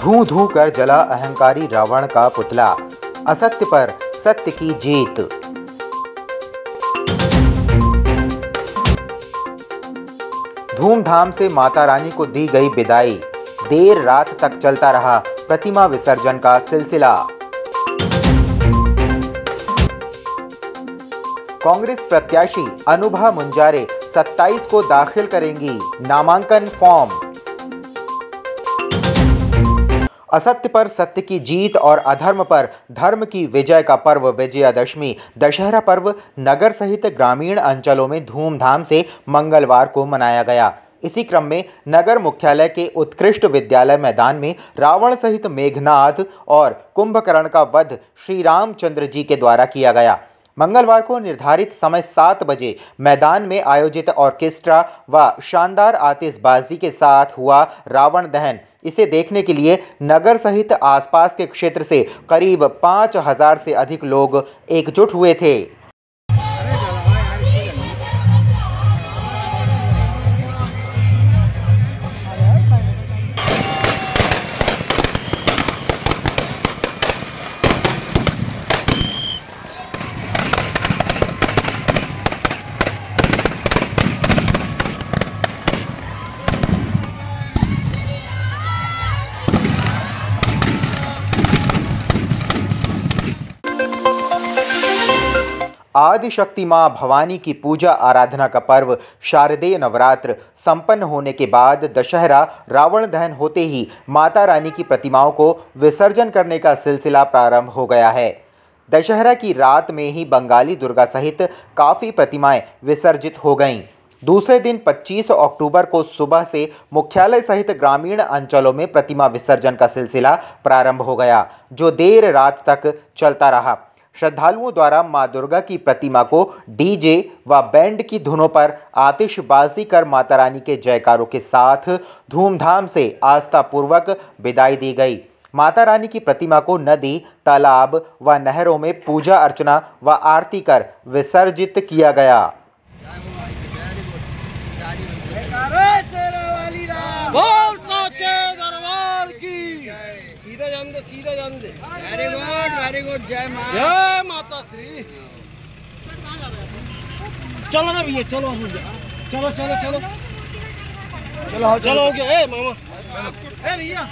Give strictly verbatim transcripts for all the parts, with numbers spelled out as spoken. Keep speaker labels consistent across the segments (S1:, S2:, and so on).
S1: धू धू कर जला अहंकारी रावण का पुतला, असत्य पर सत्य की जीत। धूमधाम से माता रानी को दी गई विदाई, देर रात तक चलता रहा प्रतिमा विसर्जन का सिलसिला। कांग्रेस प्रत्याशी अनुभा मुंजारे सत्ताईस को दाखिल करेंगी नामांकन फॉर्म। असत्य पर सत्य की जीत और अधर्म पर धर्म की विजय का पर्व विजयादशमी दशहरा पर्व नगर सहित ग्रामीण अंचलों में धूमधाम से मंगलवार को मनाया गया। इसी क्रम में नगर मुख्यालय के उत्कृष्ट विद्यालय मैदान में रावण सहित मेघनाद और कुंभकर्ण का वध श्री रामचंद्र जी के द्वारा किया गया। मंगलवार को निर्धारित समय सात बजे मैदान में आयोजित ऑर्केस्ट्रा व शानदार आतिशबाजी के साथ हुआ रावण दहन। इसे देखने के लिए नगर सहित आसपास के क्षेत्र से करीब पाँच हजार से अधिक लोग एकजुट हुए थे। आदिशक्ति मां भवानी की पूजा आराधना का पर्व शारदीय नवरात्र संपन्न होने के बाद दशहरा रावण दहन होते ही माता रानी की प्रतिमाओं को विसर्जन करने का सिलसिला प्रारंभ हो गया है। दशहरा की रात में ही बंगाली दुर्गा सहित काफ़ी प्रतिमाएं विसर्जित हो गईं। दूसरे दिन पच्चीस अक्टूबर को सुबह से मुख्यालय सहित ग्रामीण अंचलों में प्रतिमा विसर्जन का सिलसिला प्रारंभ हो गया, जो देर रात तक चलता रहा। श्रद्धालुओं द्वारा मां दुर्गा की प्रतिमा को डीजे व बैंड की धुनों पर आतिशबाजी कर माता रानी के जयकारों के साथ धूमधाम से आस्थापूर्वक विदाई दी गई। माता रानी की प्रतिमा को नदी, तालाब व नहरों में पूजा अर्चना व आरती कर विसर्जित किया गया।
S2: सीधा जानदे वेरी गुड वेरी गुड। जय मां जय माता श्री। चलो ना भैया, चलो चलो चलो चलो चलो चलो हो गया। ए मामा ए भैया।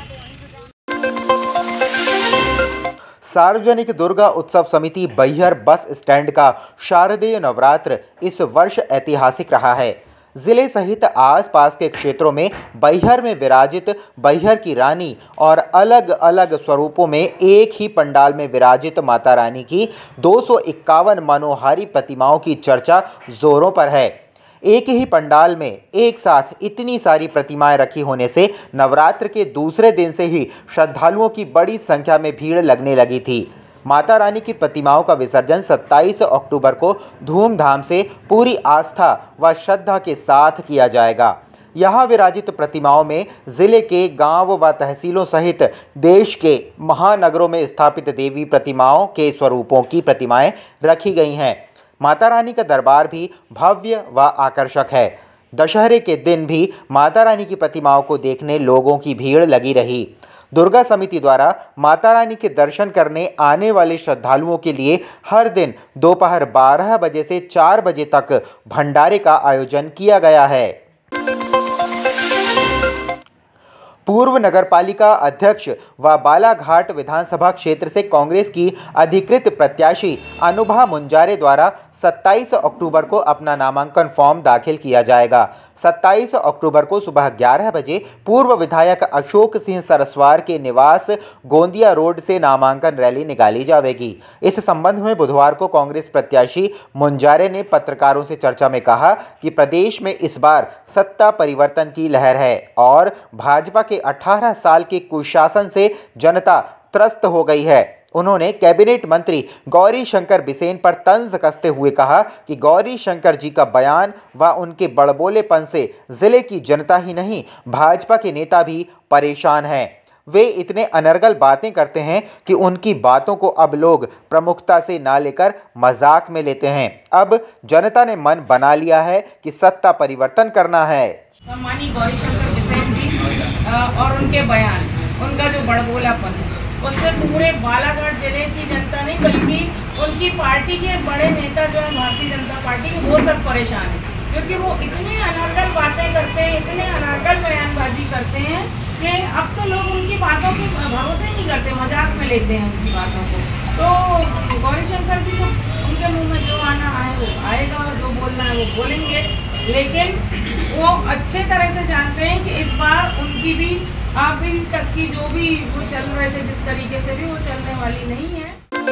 S1: सार्वजनिक दुर्गा उत्सव समिति बैहर बस स्टैंड का शारदीय नवरात्र इस वर्ष ऐतिहासिक रहा है। जिले सहित आसपास के क्षेत्रों में बैहर में विराजित बैहर की रानी और अलग अलग स्वरूपों में एक ही पंडाल में विराजित माता रानी की दो सौ इक्यावन मनोहारी प्रतिमाओं की चर्चा जोरों पर है। एक ही पंडाल में एक साथ इतनी सारी प्रतिमाएं रखी होने से नवरात्र के दूसरे दिन से ही श्रद्धालुओं की बड़ी संख्या में भीड़ लगने लगी थी। माता रानी की प्रतिमाओं का विसर्जन सत्ताईस अक्टूबर को धूमधाम से पूरी आस्था व श्रद्धा के साथ किया जाएगा। यहाँ विराजित प्रतिमाओं में जिले के गांव व तहसीलों सहित देश के महानगरों में स्थापित देवी प्रतिमाओं के स्वरूपों की प्रतिमाएं रखी गई हैं। माता रानी का दरबार भी भव्य व आकर्षक है। दशहरे के दिन भी माता रानी की प्रतिमाओं को देखने लोगों की भीड़ लगी रही। दुर्गा समिति द्वारा माता रानी के दर्शन करने आने वाले श्रद्धालुओं के लिए हर दिन दोपहर बारह बजे से चार बजे तक भंडारे का आयोजन किया गया है। पूर्व नगरपालिका अध्यक्ष व बालाघाट विधानसभा क्षेत्र से कांग्रेस की अधिकृत प्रत्याशी अनुभा मुंजारे द्वारा सत्ताईस अक्टूबर को अपना नामांकन फॉर्म दाखिल किया जाएगा। सत्ताईस अक्टूबर को सुबह ग्यारह बजे पूर्व विधायक अशोक सिंह सरस्वार के निवास गोंदिया रोड से नामांकन रैली निकाली जाएगी। इस संबंध में बुधवार को कांग्रेस प्रत्याशी मुंजारे ने पत्रकारों से चर्चा में कहा कि प्रदेश में इस बार सत्ता परिवर्तन की लहर है और भाजपा के अठारह साल के कुशासन से जनता त्रस्त हो गई है। उन्होंने कैबिनेट मंत्री गौरी शंकर बिसेन पर तंज कसते हुए कहा कि गौरी शंकर जी का बयान व उनके बड़बोलेपन से जिले की जनता ही नहीं, भाजपा के नेता भी परेशान हैं। वे इतने अनर्गल बातें करते हैं कि उनकी बातों को अब लोग प्रमुखता से ना लेकर मजाक में लेते हैं। अब जनता ने मन बना लिया है कि सत्ता परिवर्तन करना है।
S3: सम्मानीय गौरी शंकर बिसेन जी और उनके बयान उनका जो बड़बोलापन है उससे पूरे बालाघाट जिले की जनता नहीं बल्कि उनकी पार्टी के बड़े नेता जो है भारतीय जनता पार्टी के वो तक परेशान है, क्योंकि वो इतनी अनारगल बातें करते हैं, इतने अनारगल बयानबाजी करते हैं कि अब तो लोग उनकी बातों के भरोसे ही नहीं करते, मजाक में लेते हैं उनकी बातों को। तो गौरीशंकर जी को उनके मुंह में जो आना आए वो आएगा, जो बोलना है वो बोलेंगे, लेकिन वो अच्छे तरह से जानते हैं कि इस बार उनकी भी अभी तक की जो भी वो चल रहे थे जिस तरीके से भी वो चलने वाली नहीं है।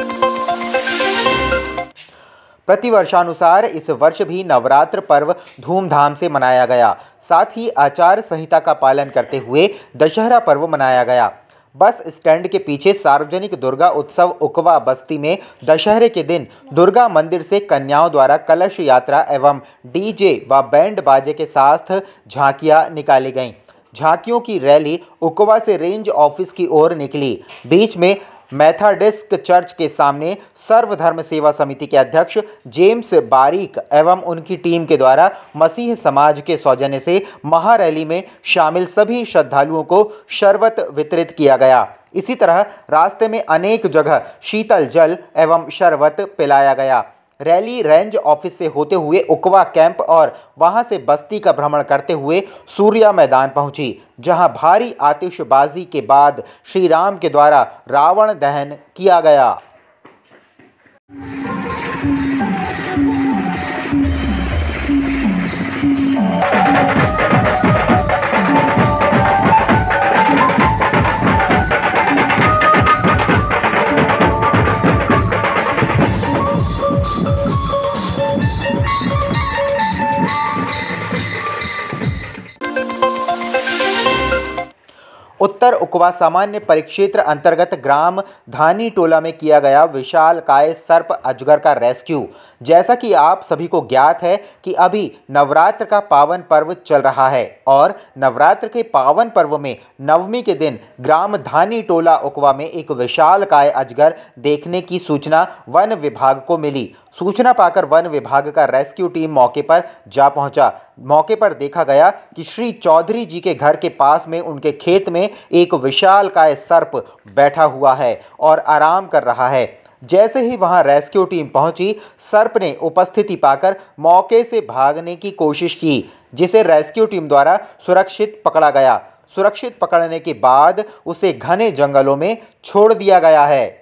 S1: प्रतिवर्षानुसार इस वर्ष भी नवरात्र पर्व धूमधाम से मनाया गया। साथ ही आचार संहिता का पालन करते हुए दशहरा पर्व मनाया गया। बस स्टैंड के पीछे सार्वजनिक दुर्गा उत्सव उकवा बस्ती में दशहरे के दिन दुर्गा मंदिर से कन्याओं द्वारा कलश यात्रा एवं डीजे व बैंड बाजे के साथ झांकियां निकाली गईं। झांकियों की रैली उकवा से रेंज ऑफिस की ओर निकली। बीच में मैथाडिस्ट चर्च के सामने सर्वधर्म सेवा समिति के अध्यक्ष जेम्स बारीक एवं उनकी टीम के द्वारा मसीह समाज के सौजन्य से महारैली में शामिल सभी श्रद्धालुओं को शरबत वितरित किया गया। इसी तरह रास्ते में अनेक जगह शीतल जल एवं शरबत पिलाया गया। रैली रेंज ऑफिस से होते हुए उकवा कैंप और वहां से बस्ती का भ्रमण करते हुए सूर्या मैदान पहुंची, जहां भारी आतिशबाजी के बाद श्री राम के द्वारा रावण दहन किया गया। उत्तर उकवा सामान्य परिक्षेत्र अंतर्गत ग्राम धानी टोला में किया गया विशालकाय सर्प अजगर का रेस्क्यू। जैसा कि आप सभी को ज्ञात है कि अभी नवरात्र का पावन पर्व चल रहा है और नवरात्र के पावन पर्व में नवमी के दिन ग्राम धानी टोला उकवा में एक विशालकाय अजगर देखने की सूचना वन विभाग को मिली। सूचना पाकर वन विभाग का रेस्क्यू टीम मौके पर जा पहुंचा। मौके पर देखा गया कि श्री चौधरी जी के घर के पास में उनके खेत में एक विशालकाय सर्प बैठा हुआ है और आराम कर रहा है। जैसे ही वहां रेस्क्यू टीम पहुंची, सर्प ने उपस्थिति पाकर मौके से भागने की कोशिश की, जिसे रेस्क्यू टीम द्वारा सुरक्षित पकड़ा गया। सुरक्षित पकड़ने के बाद उसे घने जंगलों में छोड़ दिया गया है।